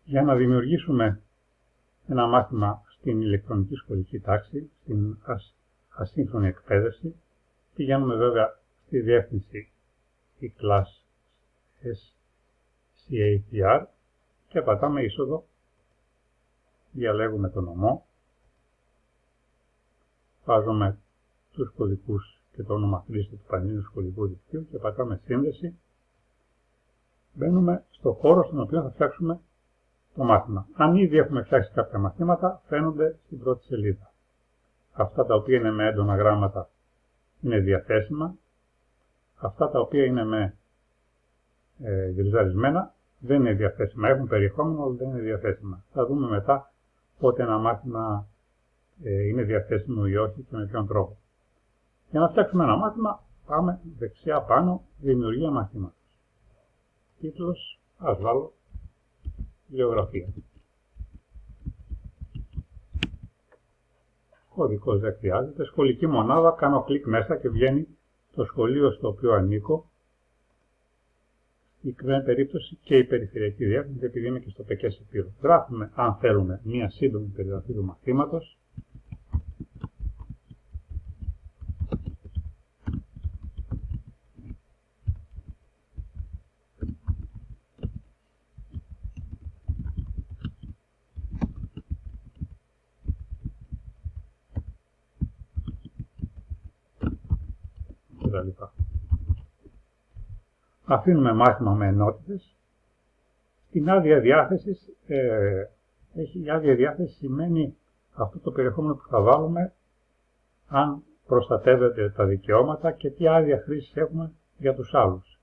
Για να δημιουργήσουμε ένα μάθημα στην ηλεκτρονική σχολική τάξη, στην ασύγχρονη εκπαίδευση, πηγαίνουμε βέβαια στη διεύθυνση e-class SCATR και πατάμε είσοδο, διαλέγουμε τον νομό, βάζουμε τους κωδικούς και το όνομα χρήστη του Πανελλήνιου Σχολικού Δικτύου και πατάμε σύνδεση. Μπαίνουμε στο χώρο στον οποίο θα φτιάξουμε το μάθημα. Αν ήδη έχουμε φτιάξει κάποια μαθήματα, φαίνονται στην πρώτη σελίδα. Αυτά τα οποία είναι με έντονα γράμματα είναι διαθέσιμα. Αυτά τα οποία είναι με γκριζαρισμένα δεν είναι διαθέσιμα. Έχουν περιεχόμενο, αλλά δεν είναι διαθέσιμα. Θα δούμε μετά πότε ένα μάθημα είναι διαθέσιμο ή όχι και με ποιον τρόπο. Για να φτιάξουμε ένα μάθημα, πάμε δεξιά πάνω, δημιουργία μαθήματος. Τίτλος, ας βάλω γεωγραφία. Κωδικός δεν χρειάζεται. Σχολική μονάδα, κάνω κλικ μέσα και βγαίνει το σχολείο στο οποίο ανήκω. Στην περίπτωση και η περιφερειακή διεύθυνση, επειδή είμαι και στο ΠΚΕΣ Επίρου. Γράφουμε, αν θέλουμε, μία σύντομη περιγραφή του μαθήματος. Αφήνουμε μάθημα με ενότητες. Στην άδεια διάθεση, η άδεια διάθεση σημαίνει αυτό το περιεχόμενο που θα βάλουμε, αν προστατεύεται τα δικαιώματα και τι άδεια χρήσης έχουμε για τους άλλους.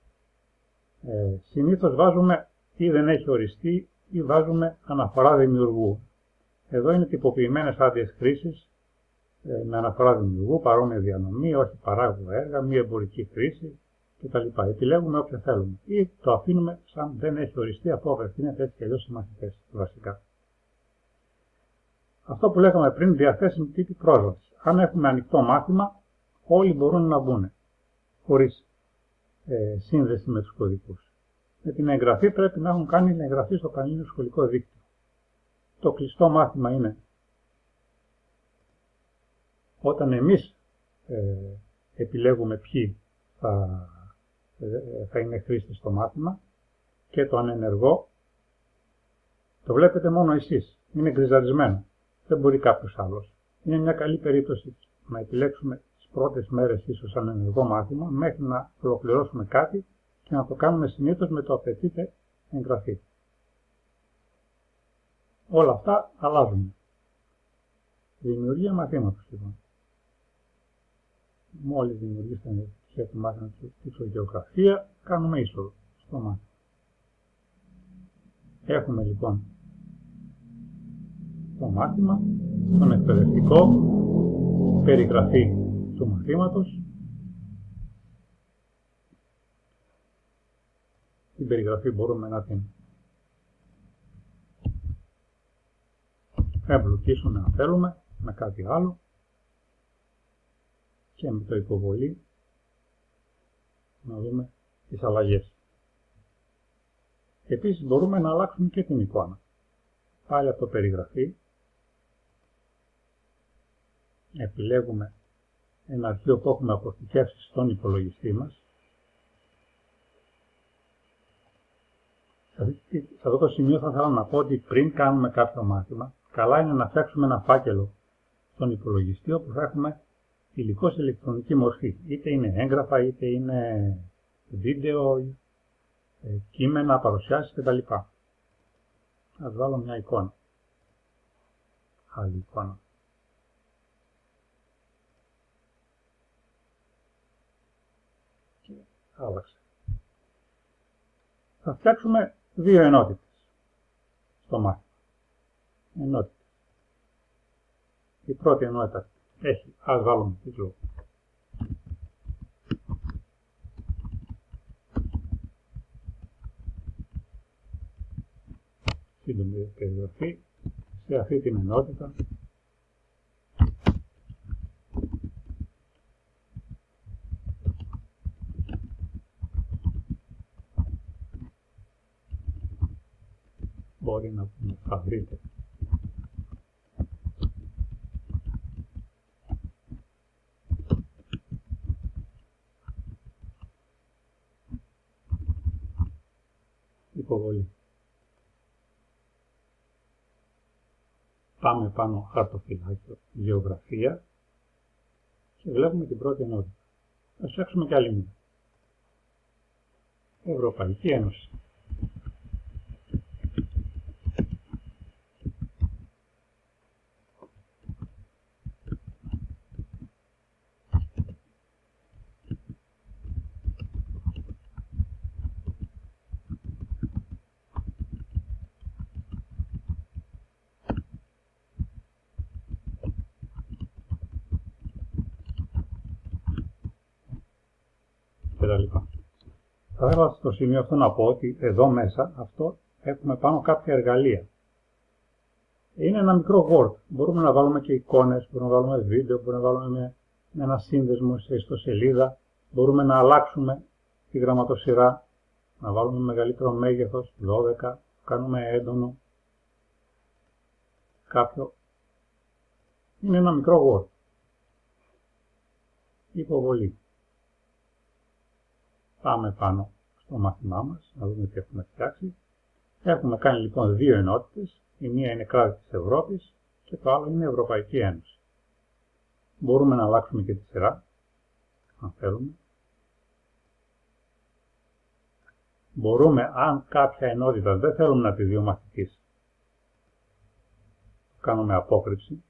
Συνήθως βάζουμε ή δεν έχει οριστεί ή βάζουμε αναφορά δημιουργού. Εδώ είναι τυποποιημένες άδειες χρήσης με αναφορά δημιουργού, παρόμοια διανομή, όχι παράγωγα έργα, μη εμπορική χρήση κτλ. Επιλέγουμε όποια θέλουμε ή το αφήνουμε σαν δεν έχει οριστεί, αφού απευθύνεται έτσι και αλλιώς σε μαθητές βασικά. Αυτό που λέγαμε πριν, διαθέσιμη τύπη πρόσβαση. Αν έχουμε ανοιχτό μάθημα, όλοι μπορούν να μπουν χωρίς σύνδεση με τους κωδικούς. Με την εγγραφή πρέπει να έχουν κάνει την εγγραφή στο Πανελλήνιο Σχολικό Δίκτυο. Το κλειστό μάθημα είναι όταν εμείς επιλέγουμε ποιοι θα είναι χρήστες στο μάθημα, και το ανενεργό το βλέπετε μόνο εσείς. Είναι γκριζαρισμένο. Δεν μπορεί κάποιος άλλος. Είναι μια καλή περίπτωση να επιλέξουμε τις πρώτες μέρες ίσως ανενεργό μάθημα μέχρι να ολοκληρώσουμε κάτι και να το κάνουμε συνήθως με το απαιτείται εγγραφή. Όλα αυτά αλλάζουν. Δημιουργία μαθήματος λοιπόν. Μόλις δημιουργήσαμε το μάθημα της γεωγραφία, κάνουμε είσοδο στο μάθημα. Έχουμε λοιπόν το μάθημα, τον εκπαιδευτικό, περιγραφή του μαθήματος. Την περιγραφή μπορούμε να την εμπλουτίσουμε αν θέλουμε με κάτι άλλο και με το υποβολή να δούμε τις αλλαγές. Επίσης μπορούμε να αλλάξουμε και την εικόνα. Πάλι από το περιγραφή επιλέγουμε ένα αρχείο που έχουμε αποθηκεύσει στον υπολογιστή μας. Σε αυτό το σημείο θα ήθελα να πω ότι πριν κάνουμε κάποιο μάθημα, καλά είναι να φτιάξουμε ένα φάκελο στον υπολογιστή όπου θα έχουμε υλικό σε ηλεκτρονική μορφή. Είτε είναι έγγραφα, είτε είναι βίντεο, κείμενα, παρουσιάσεις κτλ. Ας βάλω μια εικόνα. Άλλη εικόνα. Και άλλαξε. Θα φτιάξουμε δύο ενότητες στο μάθημα. Ενότητες. Η πρώτη ενότητα έχει, ας βάλουμε τίτλο, σύντομη περιγραφή. Σε αυτή την ενότητα μπορεί να θα βρείτε. Υποβολή. Πάμε πάνω χαρτοφυλάκιο, γεωγραφία και βλέπουμε την πρώτη ενότητα. Θα φτιάξουμε και άλλη μία. Ευρωπαϊκή Ένωση. Θα ήθελα στο σημείο αυτό να πω ότι εδώ μέσα αυτό έχουμε πάνω κάποια εργαλεία. Είναι ένα μικρό Word. Μπορούμε να βάλουμε και εικόνες, μπορούμε να βάλουμε βίντεο, μπορούμε να βάλουμε με ένα σύνδεσμο σε ιστοσελίδα. Μπορούμε να αλλάξουμε τη γραμματοσυρά, να βάλουμε μεγαλύτερο μέγεθος, 12, κάνουμε έντονο κάποιο. Είναι ένα μικρό Word. Υποβολή. Πάμε πάνω στο μάθημά μας, να δούμε τι έχουμε φτιάξει. Έχουμε κάνει λοιπόν δύο ενότητες. Η μία είναι κράτη της Ευρώπης και το άλλο είναι Ευρωπαϊκή Ένωση. Μπορούμε να αλλάξουμε και τη σειρά, αν θέλουμε. Μπορούμε, αν κάποια ενότητα δεν θέλουμε να τη δει ο μαθητής, κάνουμε απόκρυψη,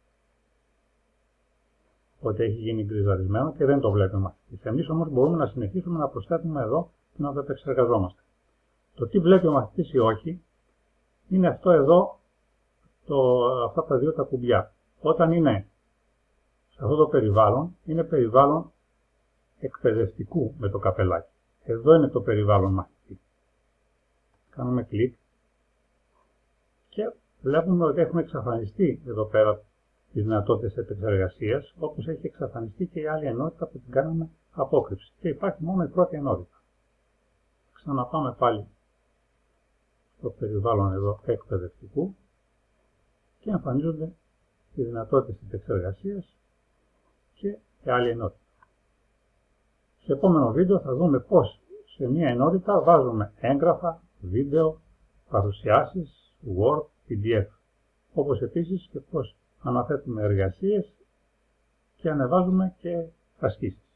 ότι έχει γίνει γκριζαρισμένο και δεν το βλέπει ο μαθητής. Εμείς όμως μπορούμε να συνεχίσουμε να προσθέτουμε εδώ και να το επεξεργαζόμαστε. Το τι βλέπει ο μαθητής ή όχι, είναι αυτό εδώ, αυτά τα δύο τα κουμπιά. Όταν είναι σε αυτό το περιβάλλον, είναι περιβάλλον εκπαιδευτικού με το καπελάκι. Εδώ είναι το περιβάλλον μαθητή. Κάνουμε κλικ και βλέπουμε ότι έχουν εξαφανιστεί εδώ πέρα τις δυνατότητες επεξεργασίας, όπως έχει εξαφανιστεί και η άλλη ενότητα που την κάναμε απόκρυψη. Και υπάρχει μόνο η πρώτη ενότητα. Ξαναπάμε πάλι στο περιβάλλον εδώ εκπαιδευτικού και εμφανίζονται οι δυνατότητες επεξεργασίας και η άλλη ενότητα. Στο επόμενο βίντεο θα δούμε πώς σε μία ενότητα βάζουμε έγγραφα, βίντεο, παρουσιάσεις, Word, PDF. Όπως επίσης και πώς αναθέτουμε εργασίες και ανεβάζουμε και ασκήσεις.